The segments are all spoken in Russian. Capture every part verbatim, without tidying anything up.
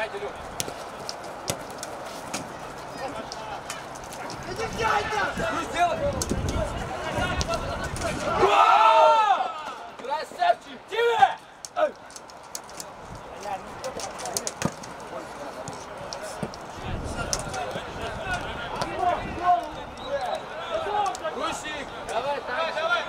Красавчик, тебе! Гусик, давай, давай, давай!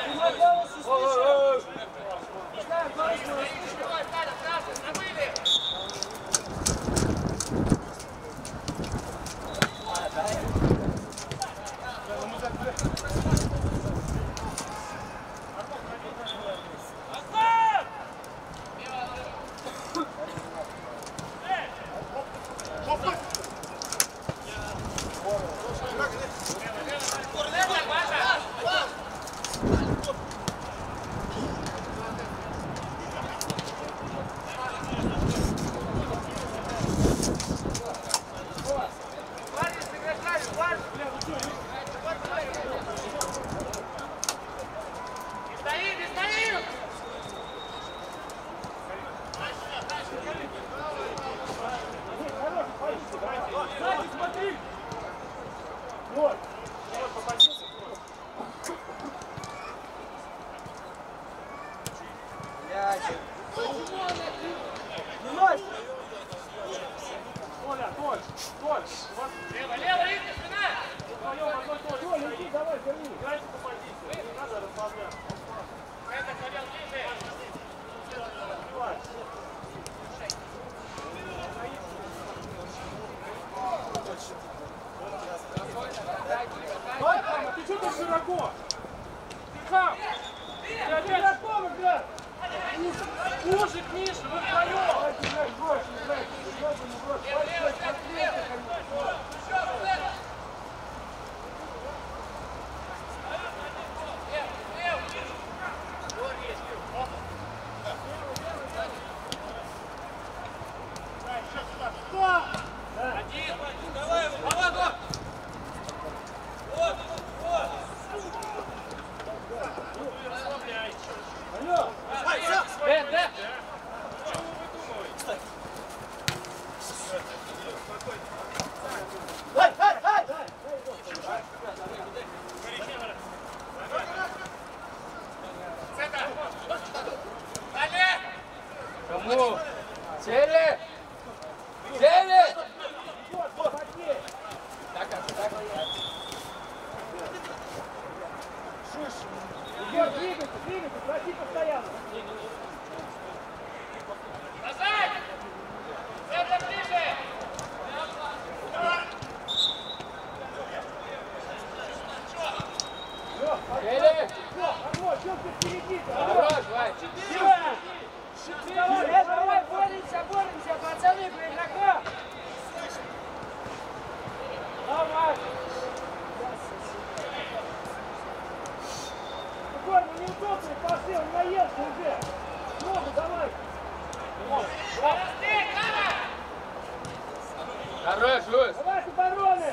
Хорош, Луис! Давай с обороны!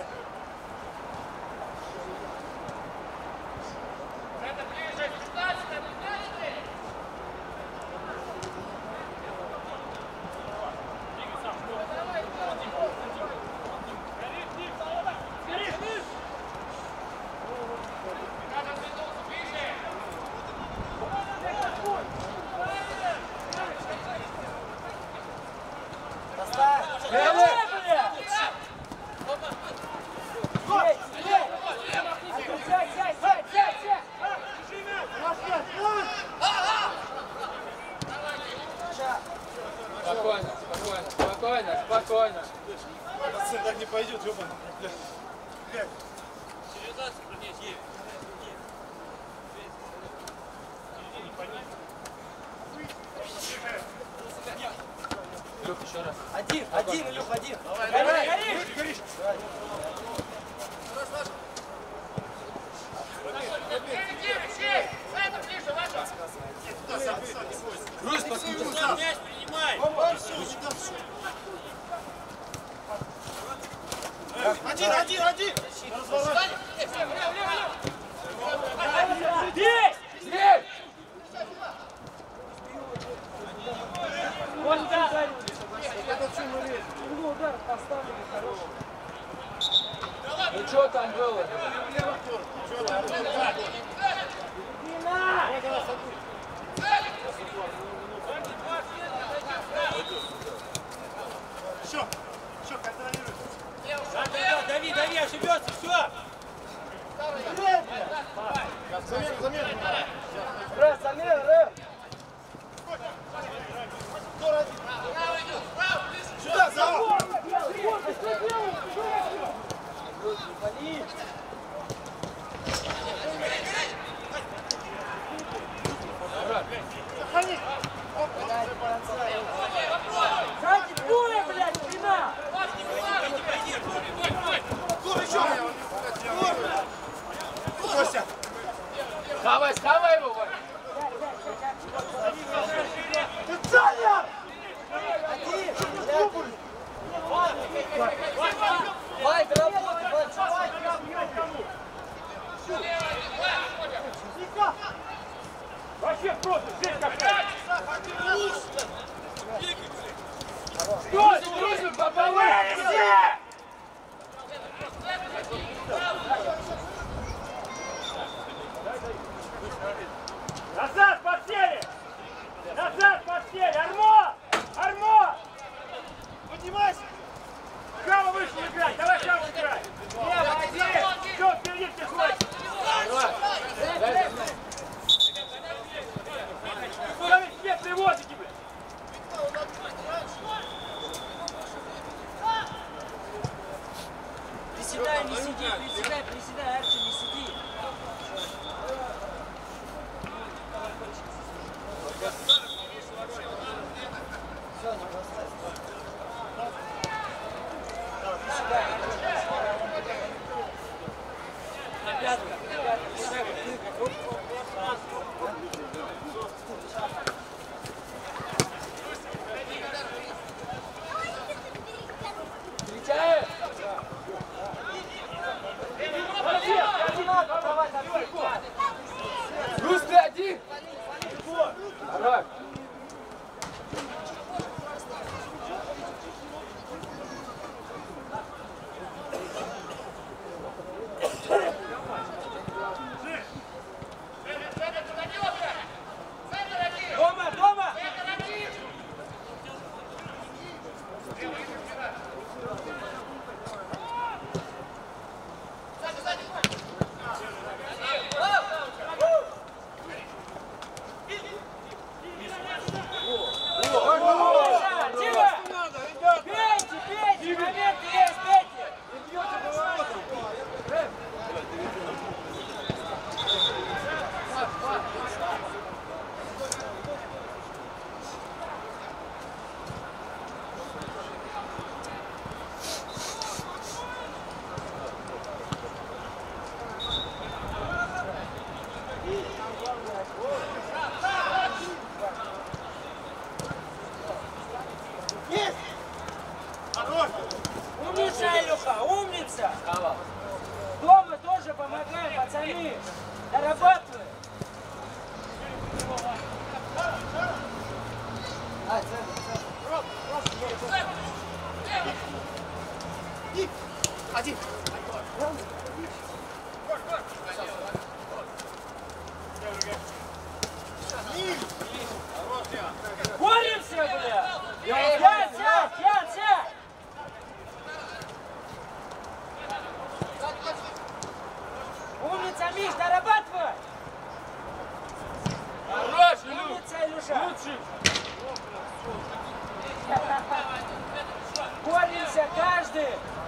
Это ближе, пятнадцать, пятнадцать! Спокойно, спокойно, спокойно, спокойно. Пацан, так не пойдет, ёбаный. Блядь. Цивилизация принять есть. Илюх, еще раз. Один, один, Илюх, один. Давай, Гори, давай. гори! Горишь. Груз, посмотри, мяч принимай. Один, один, один. Здесь! Здесь! Вот так! Это что мы лезем? что там было? Еще, еще контролируй. Дави, дави, ошибется, все. Замена, замена. Раз, замена, раз. Сюда, за! Сзади двое, блядь, спина! Костя! Схавай, схавай его, Вань! Ты Саня! Один! Вань, ты работай, Вань! Вообще просто, здесь как-то. Дружим, дружим, пополам! Назад, постели! Назад, постели! Армо! Армо! Поднимайся! Кого вышел играть? Давай кого играть! Лево, один! Все, впереди все хватит! Давай, нет, приводики, блядь! Приседай, не сиди, приседай, приседай, Арчи, не сиди. Все, не бросай. Приседай. Пятка, пятка, Встречаешь? Плюс ты один! Давай! Дома, дома! Умница, Илюха, умница! Дома тоже помогаем, пацаны! Дорабатывай! Один! Боремся, бля! Ян, сядь, Ян, сядь! Умница, Миш, дорабатывай! Хорош, Илюш! Умница, Илюша! Лучший! Боремся, каждый!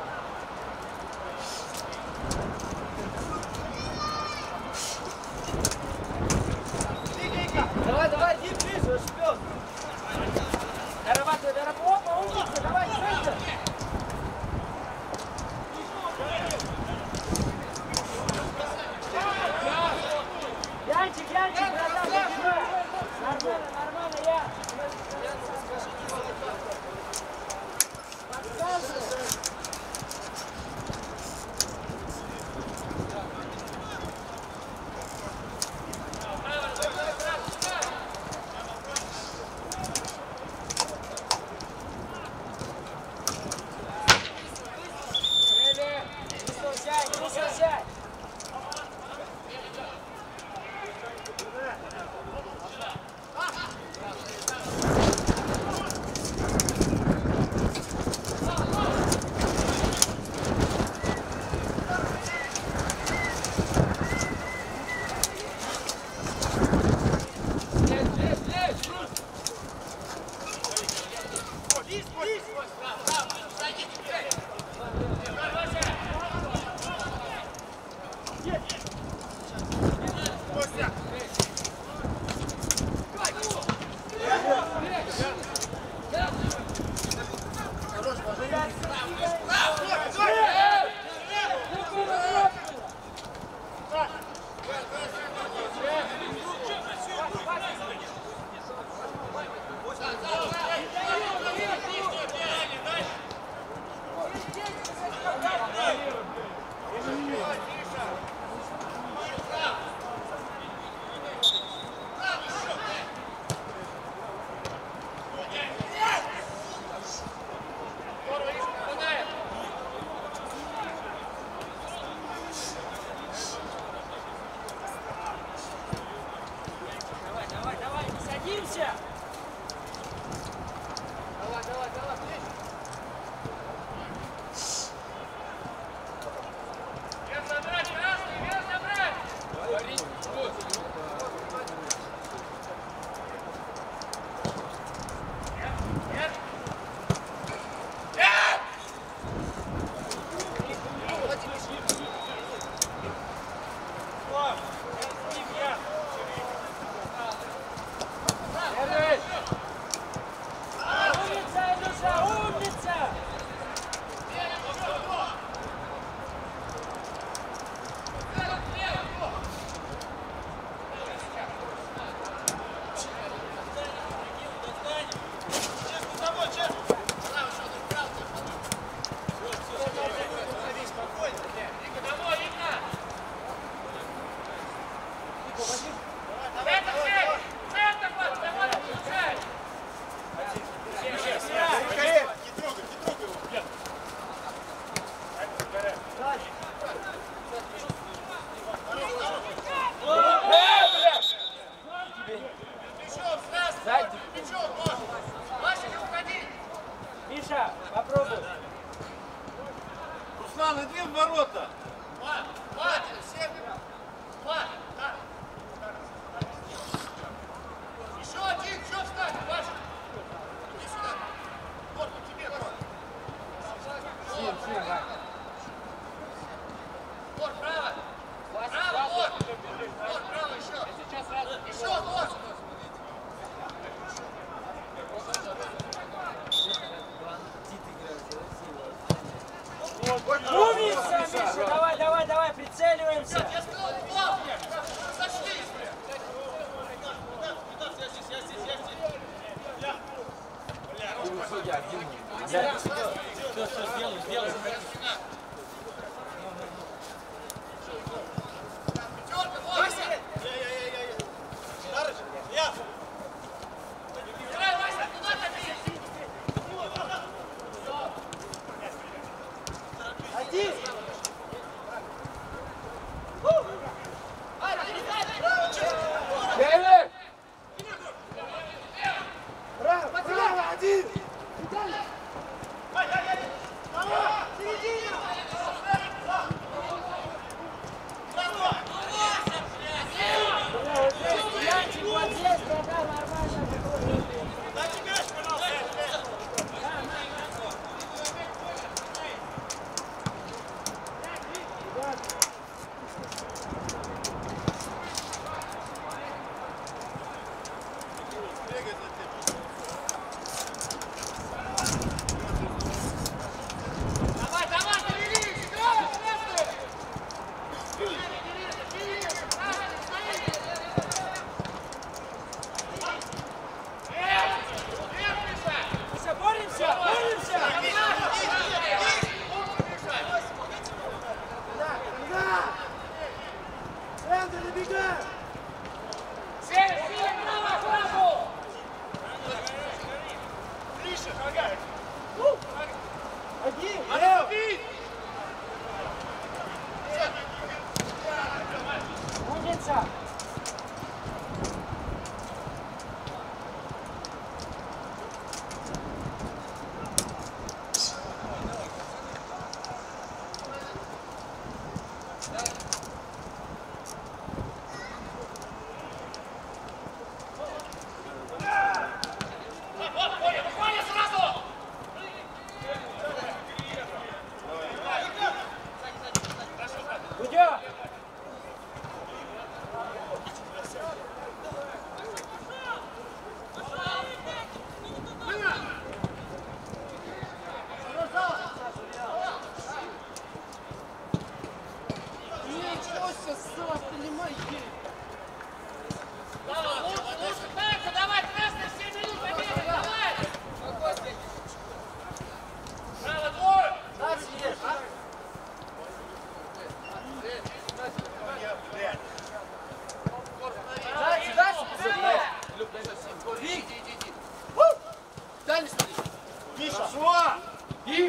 Давай, давай, иди ближе, шпион! Дорабатывай, дорабатывай! Опа, умница, давай, центр! Янчик, Янчик, братан, нормально, нормально, я! Миша, попробуй. Руслан, иди в ворота. Еще один, еще встать, Паша. Иди сюда. Вот, тебе, вот. Сим, Сим, Вань. Вот, право. Право, вот. Вот, право, еще. Еще, вот. Умница, Миша, давай, давай, давай, прицеливаемся. Я сказал, плавно. Сошлись. Судья, один. Все, все, сделай, сделай. Пятерка, Вася. Играй, Вася, куда ты? Один. Девять! Право, право, один. Середина! Во! И...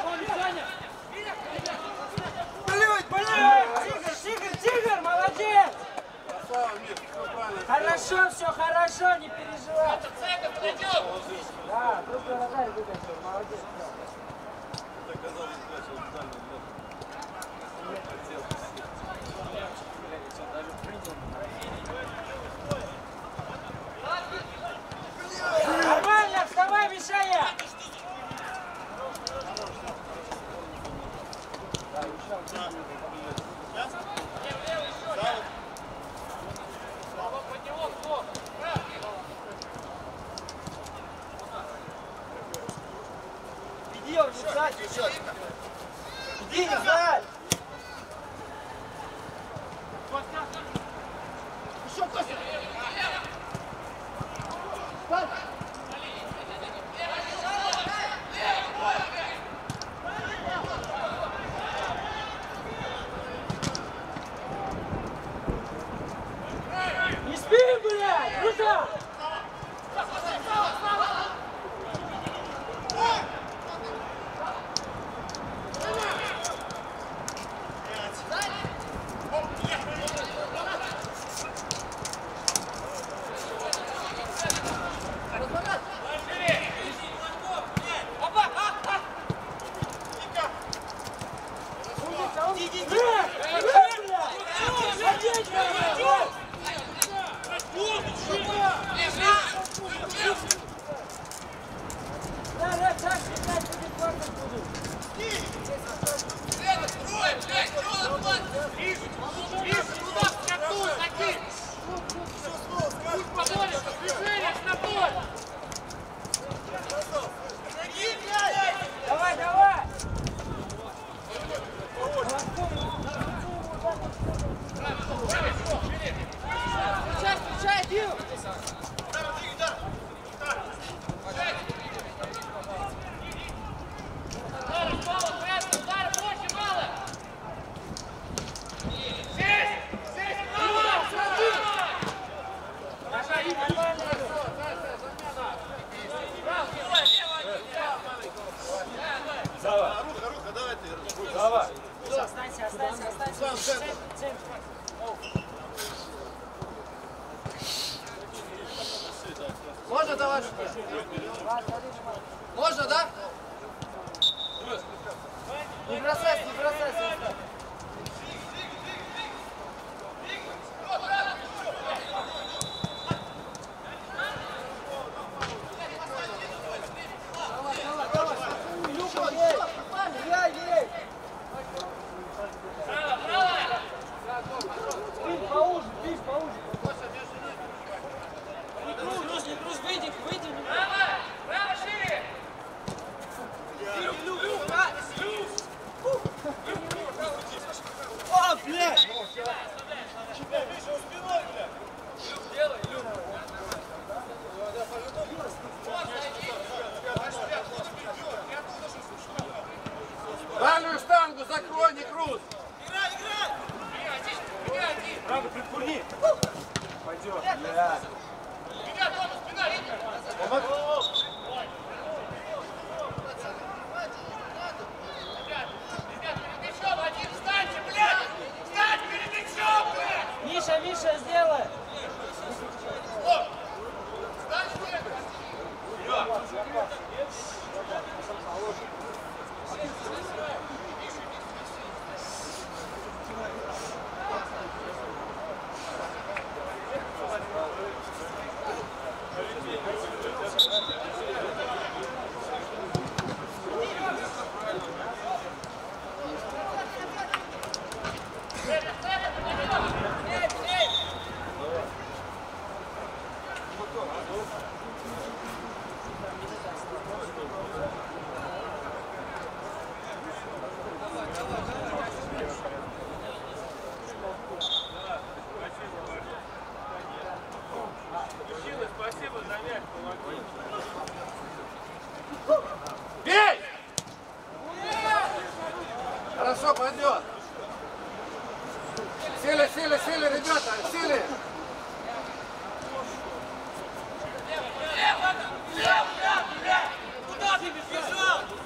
Блядь, блядь! Тигр, тигр, тигр, молодец! Красава, Мир, все правильно. Хорошо, все хорошо, не переживай. Да, друг вратарь вытащил, молодец. Это казалось, блядь, вот дальний лед. Нормально, вставай, мешая! Иди, он не сзади еще. Иди, не сзади. Еще, Костя! Не спи, блядь! Круто! Давай, давай! Встречай, встречай, Дил! Руха, Руха, давай ты. Давай. Останься, останься, останься. Центр. Можно, товарищ? Можно, да? Не бросайся, не бросайся. Дальнюю штангу закрой, не крут! Правда, прикурни. Пойдет. Бля. Миша, Миша, сделай! Бей! Хорошо, пойдет. Сели, сели, сели, ребята, сели. Куда ты бежал?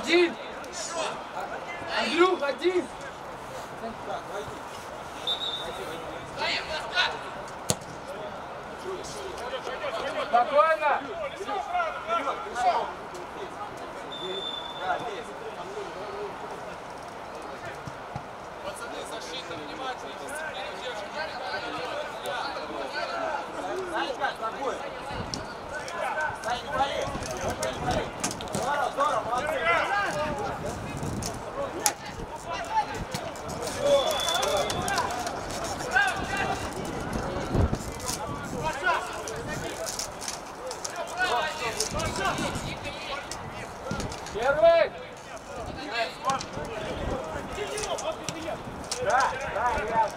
Один! Андрюх, один! Спокойно! Пацаны, защита, внимательно, дисциплину держим. Здорово, здорово, молодцы. Первый! Да, да, ребят.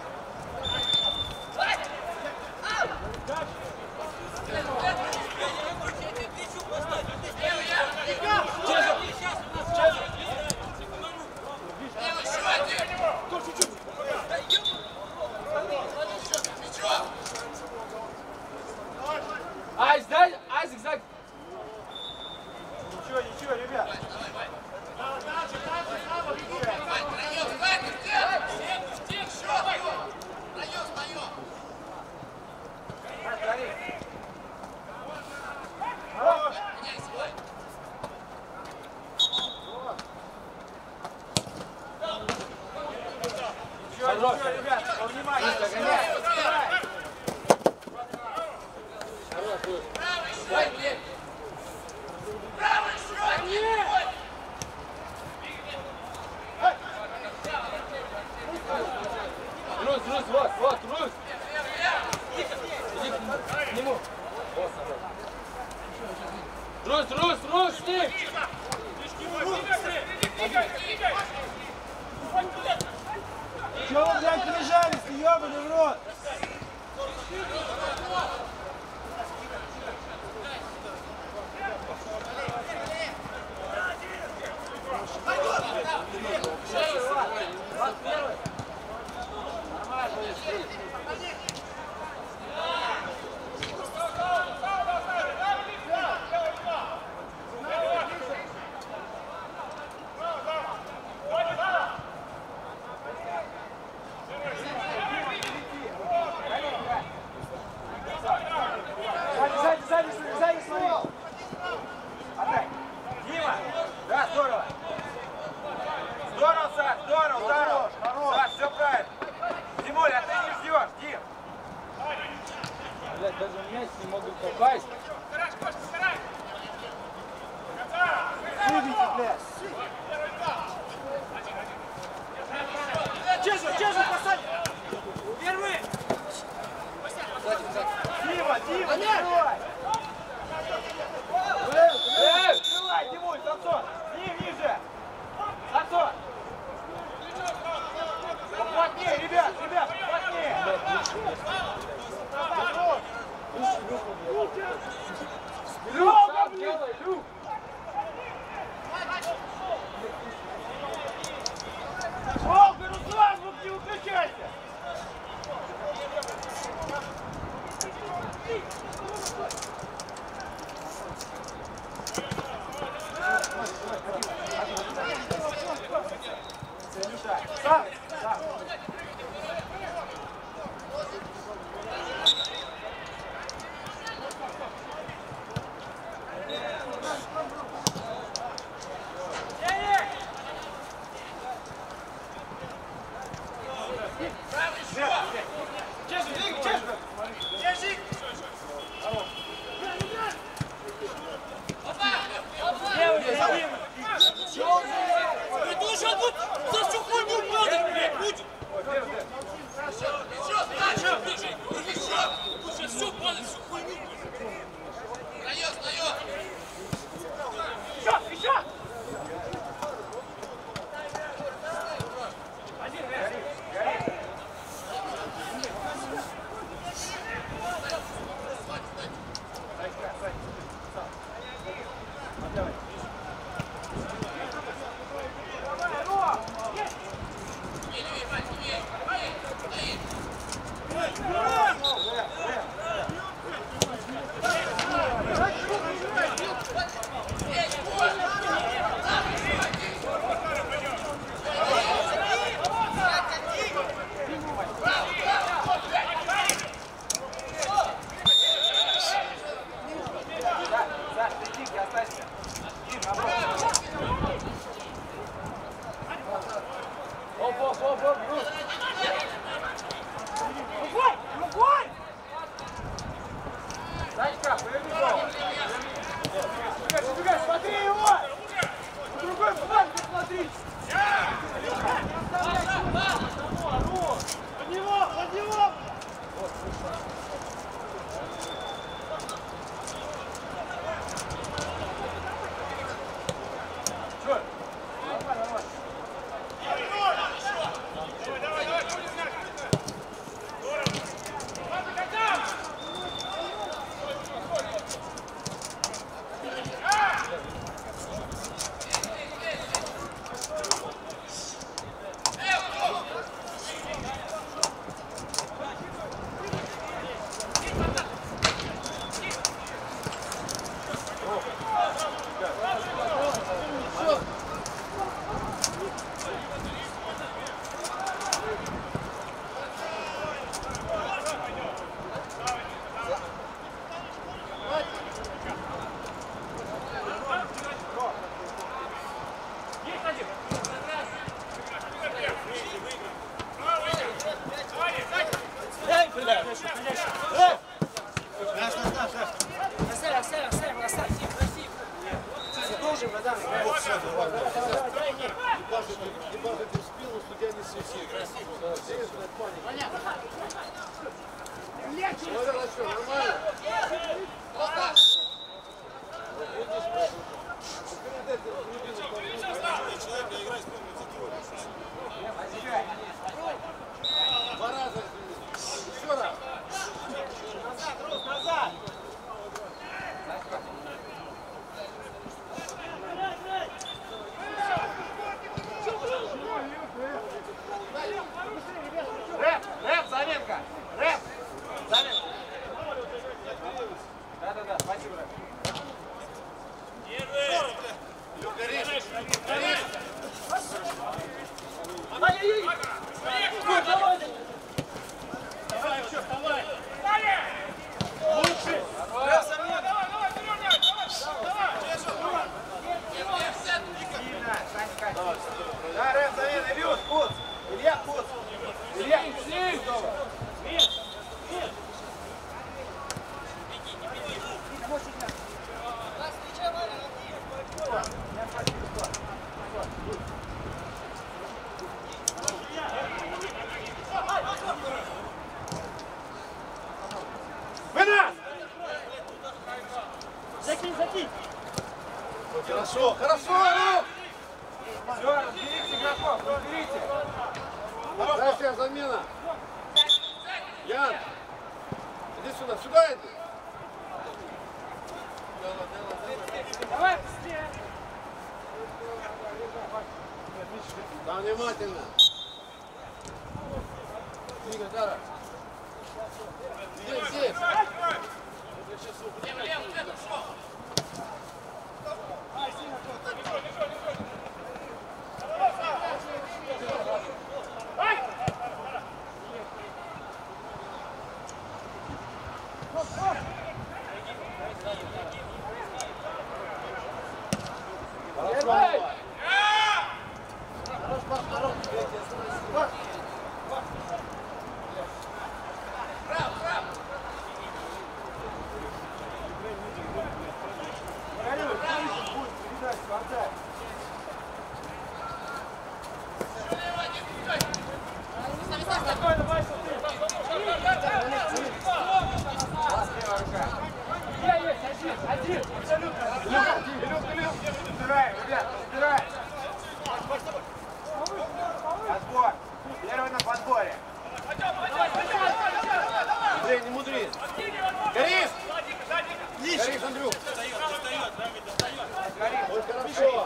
Айз, дай, Айзек, сзади. Ничего, ничего, ребят. Ничего, ничего, ребят, повнимание. Рус, Рус, вот, вот, Рус. Иди к нему. Рус, Рус, Рус, с ним. Чего вы, блядь, прижались-то, ёбаный в рот? Сзади, сзади, сзади, смотри. Отдай. Дима. Да, здорово. Здорово, Саш, здорово, здорово. Саш, все правильно. Димуль, а ты не ждешь, Дим. Блядь, даже мяч не могут попасть. Выбейте, блядь. Чешу, чешу, посадь. Первый. Дима, Дима, открывай. Эй! Открывай, Димуль, Самсон. Ним, ниже. Самсон. Поплотнее, ребят, ребят, поплотнее. Люк, сам делай, Люк! Волга, Руслан, ну не выключайся. Сам, сам. Смотри его! На другой фланг смотри! Под него! Под него! Закинь, закинь! Хорошо, хорошо, Рух! Все, разберите игроков, разберите. Дальше замена. Ян, иди сюда, сюда иди. Давай быстрее! Да, внимательно. Двигай, Дара. Здесь, здесь. Отбор. Первый на подборе. Андрей, не мудри. Горис! Горис, Андрюк. Ой, хорошо.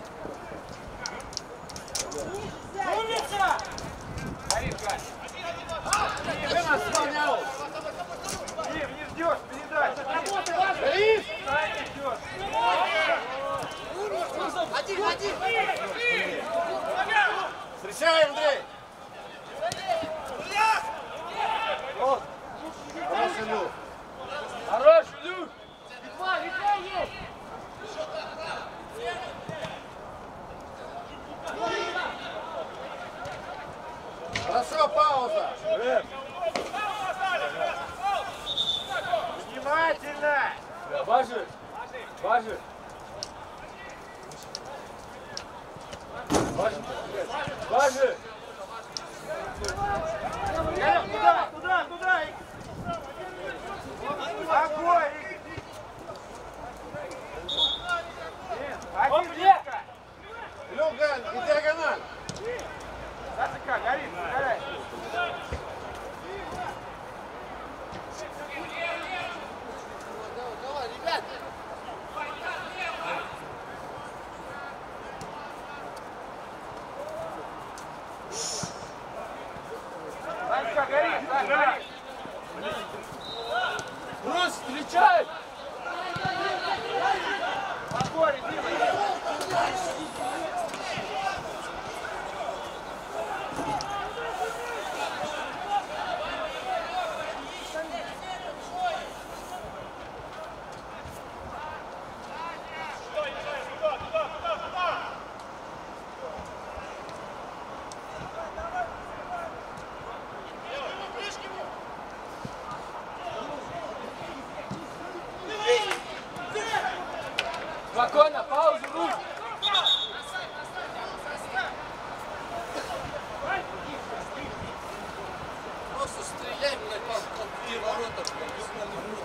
Умница! Горис, Гань. Ты нас исполнял. Дим, не ждешь передач. Работай, ладно! Горис! Не ждешь. Один, один! Встречай, Андрей! Вот. Хороший Люк. Хорош, Люк! Литва, Литва есть! играй! Бажи! Бажи! Бажи! Бажи! Туда, туда, туда! Огонь! Он где? Лёга, и диагональ. Сашка, гори, гори! Давай, ребят! Сашка, гори, Сашка, гори! Брус, встречай! Подбор, Дима! Спокойно, паузу, рук! Просто стреляй, блядь, по по переворотам, блядь, без маневра.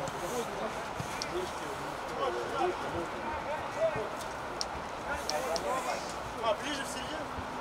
А, ближе в середину?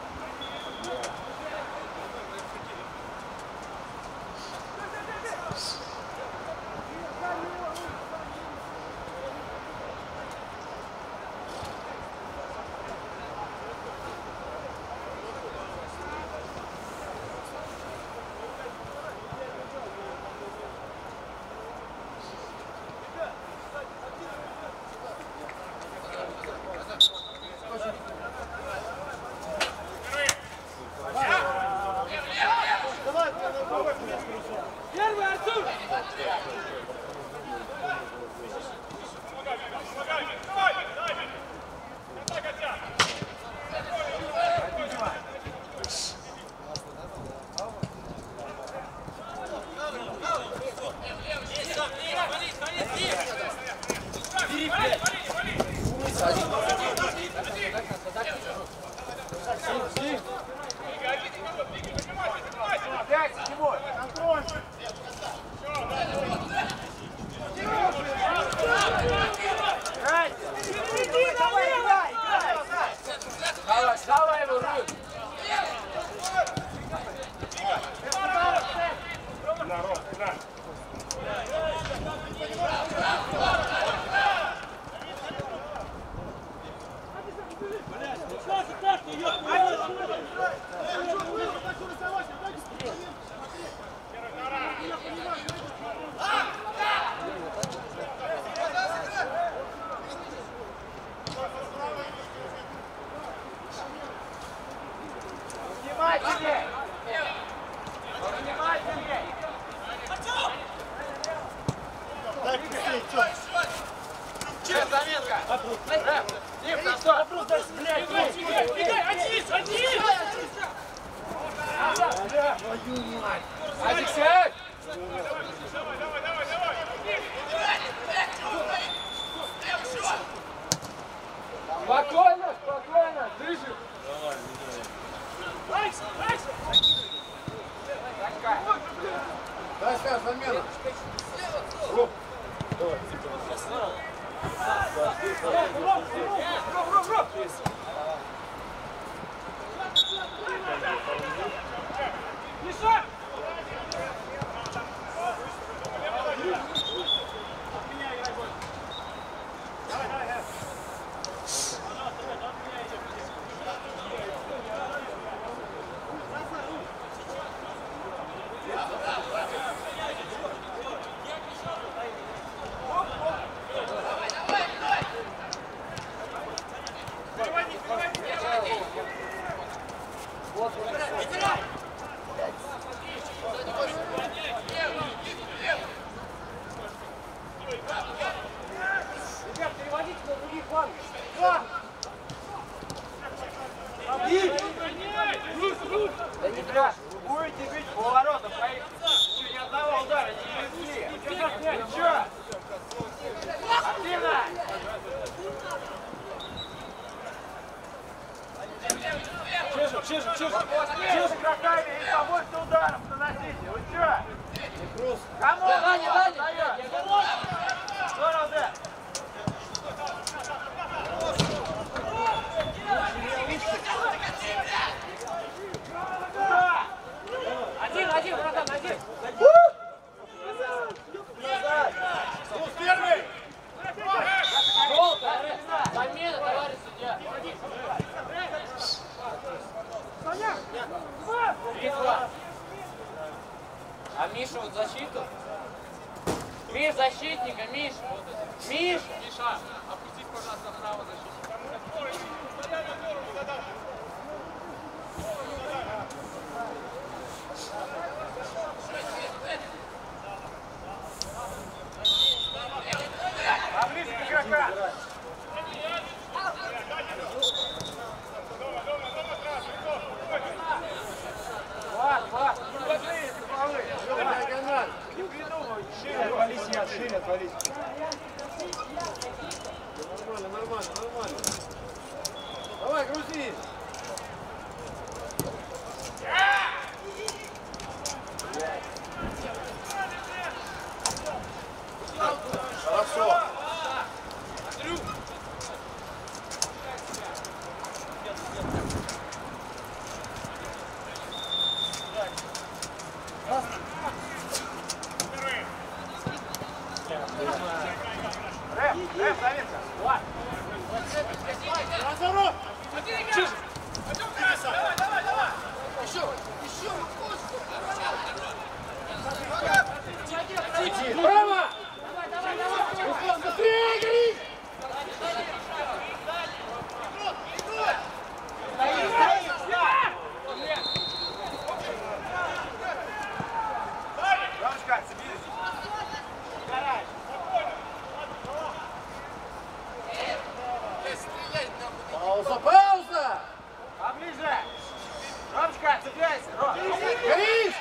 Первый, Артур! Опять, Тимур! Играй! Давай, играй, играй! Давай, давай его, Руд! На, Ром, на. Внимательнее! Внимательнее! Дай быстрее, Тём. Через заметка! Рэп! Дим, за что? Вопрос дай, блядь! Бегай, один, один! Адик, сядь! Спокойно, спокойно, дыши! Дай скажешь, замена. Миша! Миша, опустись, пожалуйста, вправо защитить. Поближе к игрока. Влад, Влад, не важны эти фолы. Диагональ. Не придумывай. Шире отвались, нет, шире отвались. Нормально, нормально, нормально. Давай, грузи. Хорошо. Рэп, рэп, Давидка. Влад. Разворот. Давай, давай, давай! Еще, еще, Иди, право. Быстрее, Гриш. Ромочка, соберись. Пауза, пауза. Поближе. Ромочка, цепляйся. Ром. Гриш.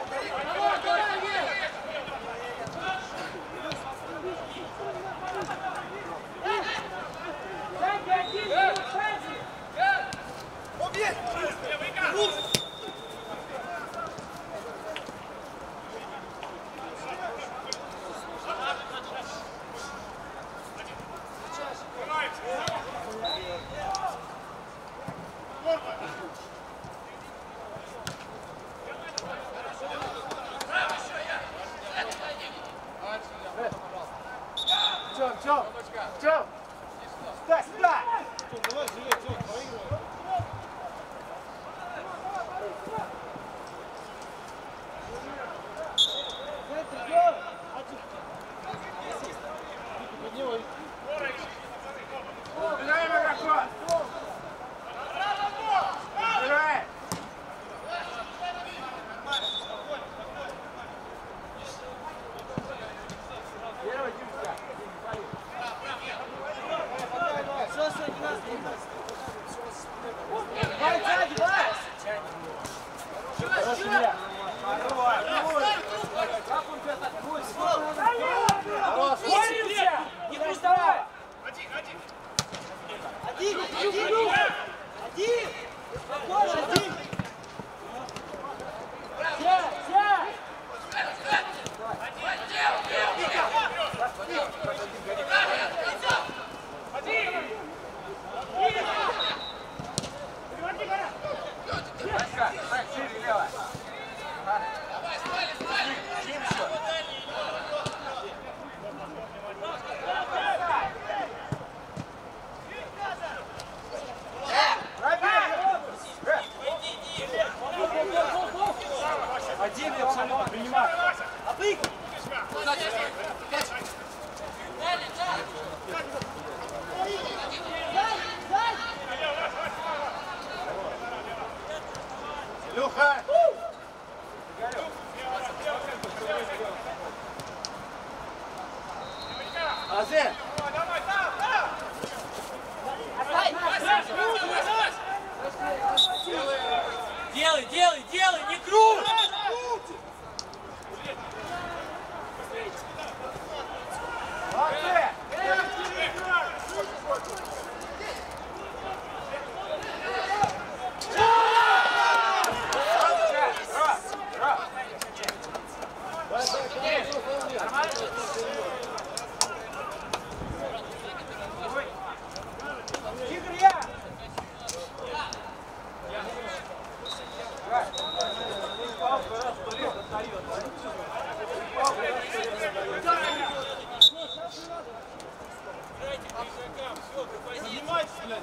Тём, Тём, Тём. Сюда, сюда. Давай, живи, Тём, проигрывай. Убираем игрока. Убираем. Первый, Димка. Давай, тяни, давай! Хорошо, Илья. Боремся! Не приставай! Один, один! Один! Один! Спокойно, один! Сядь, сядь! Санька, Сань, шире лево. Дим еще. Один абсолютно принимай! Обык! Илюха. Азе. Делай, делай, делай, не круть! Молодцы! Занимайтесь, блядь.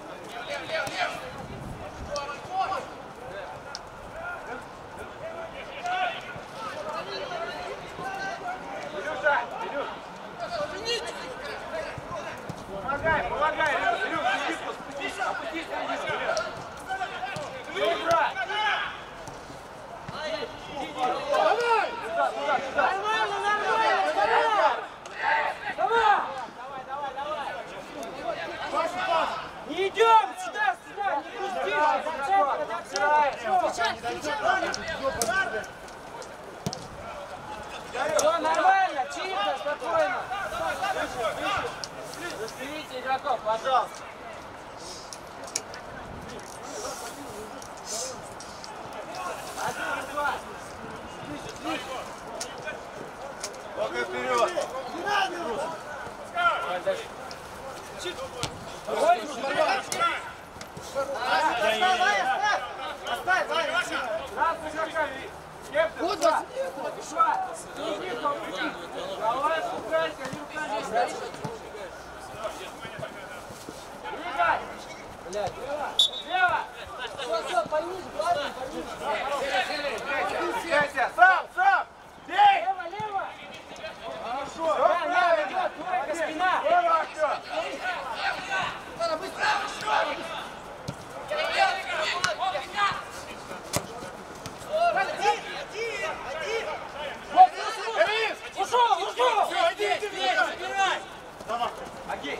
Илюша, Илюш. Помогай, помогай, Илюш, Илюш, серединку спустись, опустись серединку, Илюш. Игра! Давай! Туда, туда, туда. Нормально, нормально, давай! Давай! Давай, давай, давай! Паша, пас! Не идем сюда, сюда, не пусти! До центра, до центра! Все нормально, чисто, спокойно! Разберите игроков, пожалуйста! Один, два! Только вперед! Давай, дальше. Оставь, Ваня! Раз игроками. Кепка, два. Два. Иди, помоги. Давай, пугайся, не руками. Играй. Блядь, Лево. все, все, пониже, глади, пониже. Бейся, сам, сам! Бей! Лево, лево! Хорошо! Да, лево идет, только спина! Здорово, Артём! Вот, ушел, ушел, ушел! Все, иди, иди, Забирай! Давай. Окей!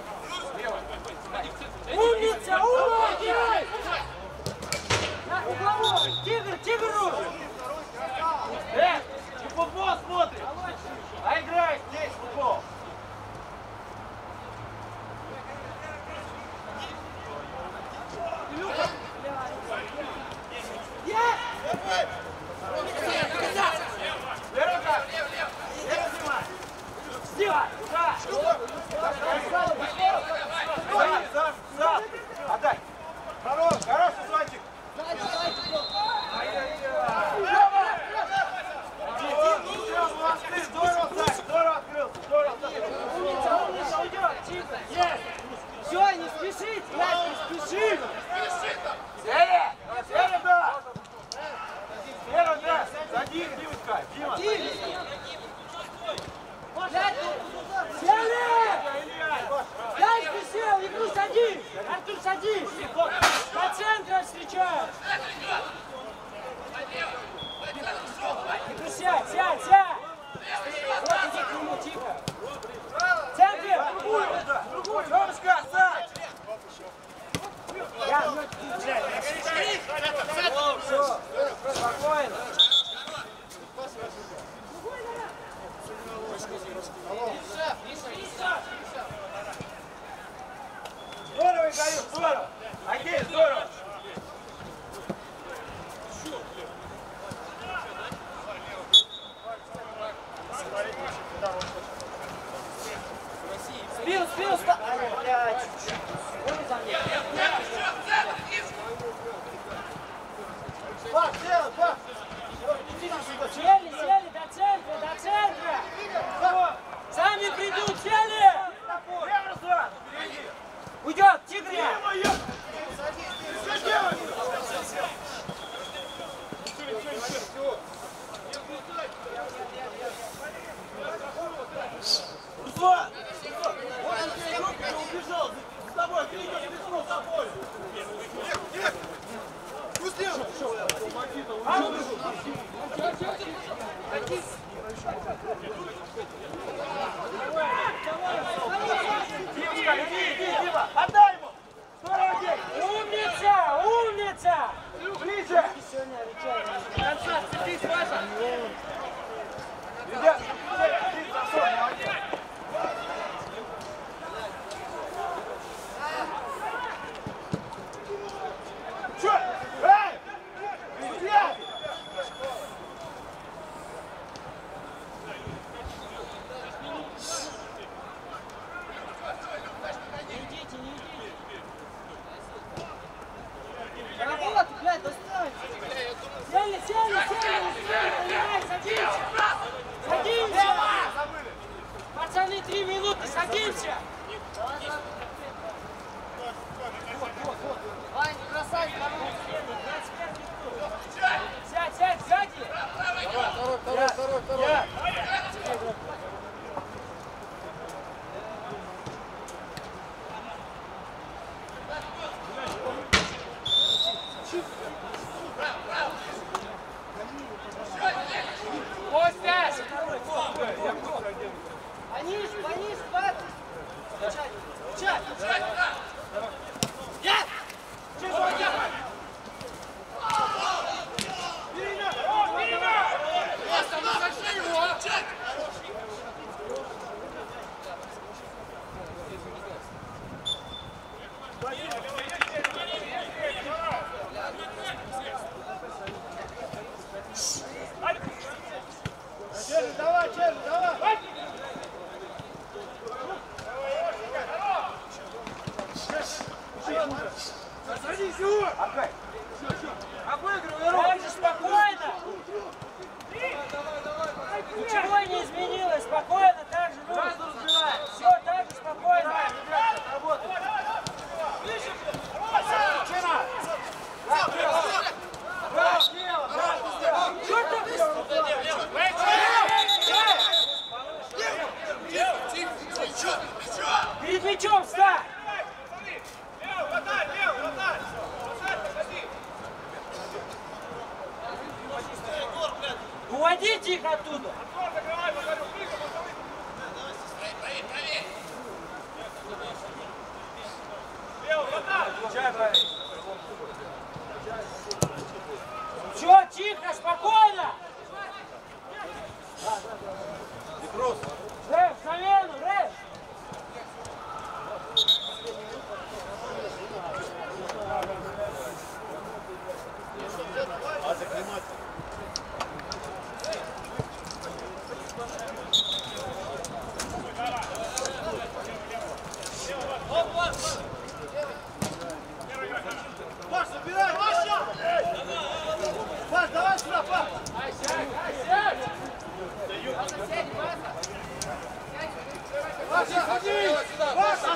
Умница, умница! На угловой! Тигр, тигру! Эй, ты футбол смотришь? А играй здесь в футбол! Лера, как? Лера, снимай! Сделай! Да! Сам, сам, сам! Отдай! Хорош, хороший Зонтик! Молодцы, здорово, Сань, здорово открылся, здорово открылся! Умница, умница идет! Тихо! Есть! Все, не спешите! Блядь, не спеши! Сели! Сели, да! Сели, да! Садись, Димочка! Дима! Блядь, сели! Дальше сел, игру садись! Артур, садись! По центру встречаешь! Игру сядь, сядь, сядь! Вот иди к нему, тихо! В центре! Другую, другую! Тёмочка, Сань! Я, ну, все, спокойно! Здорово, Игорь, здорово! Окей, здорово! Спил, спил, ста... Ай, блядь! Ой, за мной. Пак, делай, пак! Сели, сели, до центра, до центра! Сами придут, сели! Лево, Руслан, впереди! Уйдет, тигря! Дима, ё- Что делаешь? Руслан! Вот он тебе руку не убежал! С тобой, ты идешь пешком с тобой! Димочка, иди, иди, Дима! Отдай ему! Здорово, Дим! Умница, умница! Ближе! Сегодня рычание. Конца, цепись, Паша! Ребят, ты засой, молодец! Чё? Эй! Друзья! Не идите, не идите. Работа, блядь, достойно. Сели, сели, сели, сели, садимся. Садимся. Пацаны, три минуты, садимся. Вань, не бросай, сядь, сядь, сзади. Второй, второй, второй, второй. Давай, Челли, давай! Садись его! Обыгрывай, так же спокойно. Ничего не изменилось, спокойно, так же нужно. Все, так же спокойно. Перед мячом встань! Уводите их оттуда! Все, тихо, спокойно! Рэш, замену, Рэш! Паш, забирай! Паш, давай сюда, Паш! Паша, ходи! Паша!